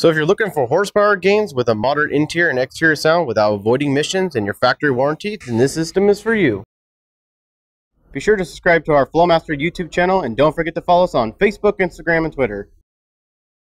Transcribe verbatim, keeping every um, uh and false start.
So if you're looking for horsepower gains with a moderate interior and exterior sound without avoiding emissions and your factory warranty, then this system is for you. Be sure to subscribe to our Flowmaster YouTube channel and don't forget to follow us on Facebook, Instagram, and Twitter.